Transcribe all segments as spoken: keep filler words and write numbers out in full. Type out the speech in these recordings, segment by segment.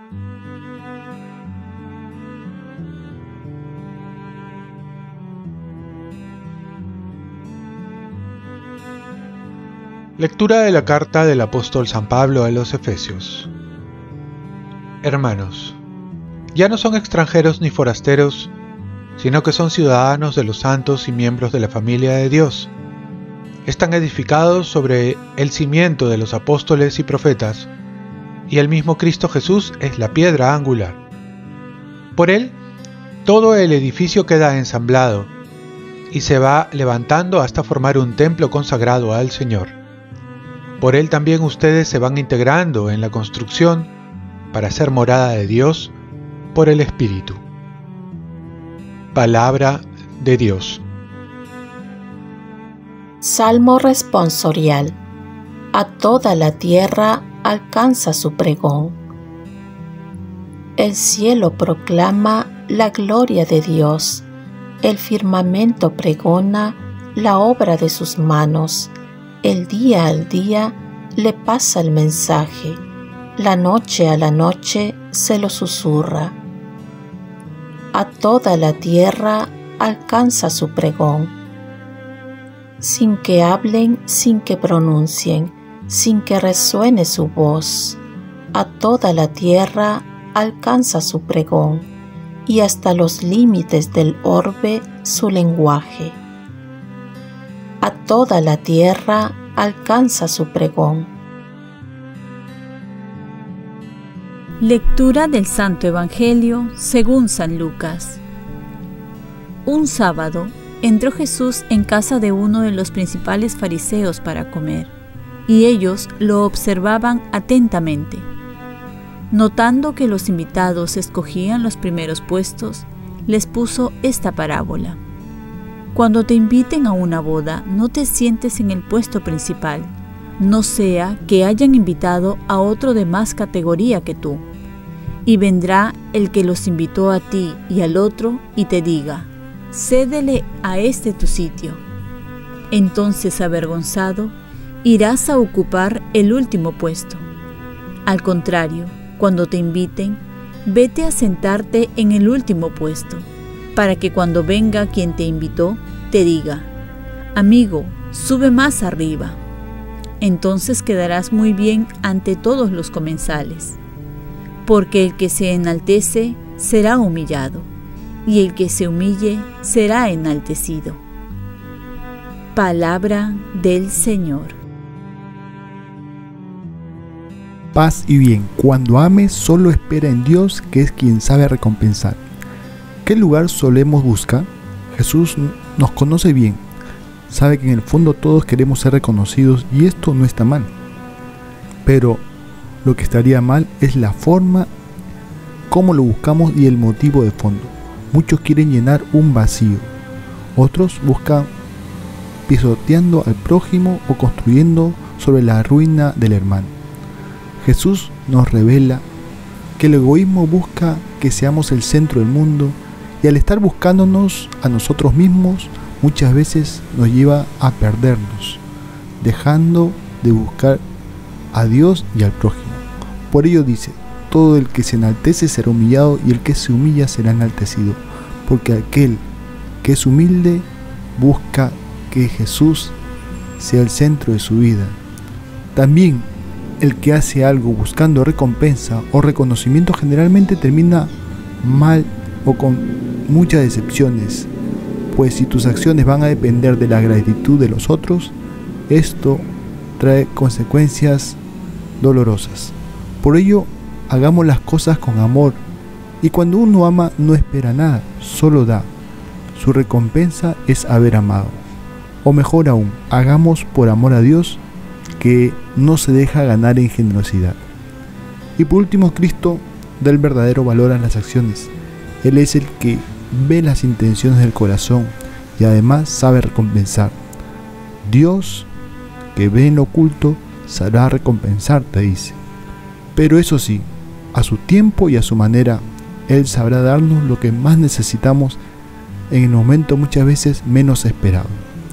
Lectura de la carta del apóstol San Pablo a los Efesios. Hermanos, ya no son extranjeros ni forasteros, sino que son ciudadanos de los santos y miembros de la familia de Dios. Están edificados sobre el cimiento de los apóstoles y profetas, y el mismo Cristo Jesús es la piedra angular. Por él, todo el edificio queda ensamblado, y se va levantando hasta formar un templo consagrado al Señor. Por él también ustedes se van integrando en la construcción para ser morada de Dios por el Espíritu. Palabra de Dios. Salmo responsorial. A toda la tierra alcanza su pregón. El cielo proclama la gloria de Dios. El firmamento pregona la obra de sus manos. El día al día le pasa el mensaje, la noche a la noche se lo susurra. A toda la tierra alcanza su pregón. Sin que hablen, sin que pronuncien, sin que resuene su voz, a toda la tierra alcanza su pregón, y hasta los límites del orbe su lenguaje. A toda la tierra alcanza su pregón. Lectura del Santo Evangelio según San Lucas. Un sábado entró Jesús en casa de uno de los principales fariseos para comer, y ellos lo observaban atentamente. Notando que los invitados escogían los primeros puestos, les puso esta parábola. Cuando te inviten a una boda, no te sientes en el puesto principal, no sea que hayan invitado a otro de más categoría que tú. Y vendrá el que los invitó a ti y al otro y te diga, cédele a este tu sitio. Entonces, avergonzado, irás a ocupar el último puesto. Al contrario, cuando te inviten, vete a sentarte en el último puesto, para que cuando venga quien te invitó, te diga, amigo, sube más arriba. Entonces quedarás muy bien ante todos los comensales. Porque el que se enaltece será humillado, y el que se humille será enaltecido. Palabra del Señor. Paz y bien, cuando ames solo espera en Dios, que es quien sabe recompensar. ¿Qué lugar solemos buscar? Jesús nos conoce bien, sabe que en el fondo todos queremos ser reconocidos y esto no está mal. Pero lo que estaría mal es la forma, cómo lo buscamos y el motivo de fondo. Muchos quieren llenar un vacío, otros buscan pisoteando al prójimo o construyendo sobre la ruina del hermano. Jesús nos revela que el egoísmo busca que seamos el centro del mundo y al estar buscándonos a nosotros mismos muchas veces nos lleva a perdernos, dejando de buscar a Dios y al prójimo. Por ello dice, todo el que se enaltece será humillado y el que se humilla será enaltecido, porque aquel que es humilde busca que Jesús sea el centro de su vida. También el que hace algo buscando recompensa o reconocimiento generalmente termina mal o con muchas decepciones, pues si tus acciones van a depender de la gratitud de los otros, esto trae consecuencias dolorosas. Por ello, hagamos las cosas con amor, y cuando uno ama no espera nada, solo da. Su recompensa es haber amado. O mejor aún, hagamos por amor a Dios, que no se deja ganar en generosidad. Y por último, Cristo da el verdadero valor a las acciones. Él es el que ve las intenciones del corazón y además sabe recompensar. Dios, que ve en lo oculto, sabrá recompensarte, dice. Pero eso sí, a su tiempo y a su manera, Él sabrá darnos lo que más necesitamos en el momento muchas veces menos esperado.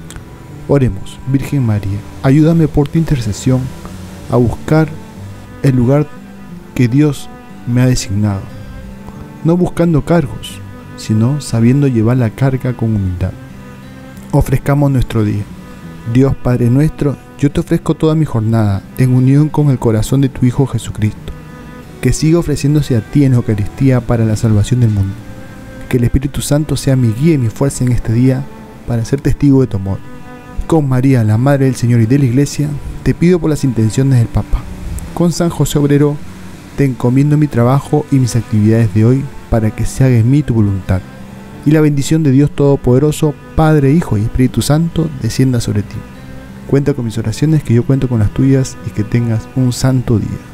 Oremos, Virgen María, ayúdame por tu intercesión a buscar el lugar que Dios me ha designado, no buscando cargos, sino sabiendo llevar la carga con humildad. Ofrezcamos nuestro día. Dios Padre nuestro, yo te ofrezco toda mi jornada en unión con el corazón de tu Hijo Jesucristo, que siga ofreciéndose a ti en Eucaristía para la salvación del mundo. Que el Espíritu Santo sea mi guía y mi fuerza en este día para ser testigo de tu amor. Con María, la Madre del Señor y de la Iglesia, te pido por las intenciones del Papa. Con San José Obrero, te encomiendo mi trabajo y mis actividades de hoy para que se haga en mí tu voluntad. Y la bendición de Dios Todopoderoso, Padre, Hijo y Espíritu Santo, descienda sobre ti. Cuenta con mis oraciones, que yo cuento con las tuyas, y que tengas un santo día.